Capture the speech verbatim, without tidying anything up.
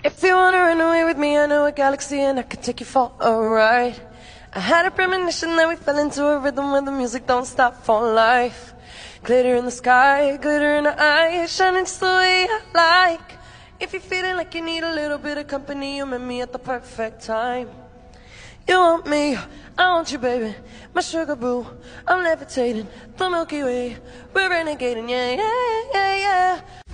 If you wanna run away with me, I know a galaxy and I could take you for a ride. I had a premonition that we fell into a rhythm where the music don't stop for life. Glitter in the sky, glitter in the eyes, shining just the way I like. If you're feeling like you need a little bit of company, you met me at the perfect time. You want me, I want you, baby, my sugar boo. I'm levitating, the Milky Way, we're renegading, yeah, yeah, yeah, yeah.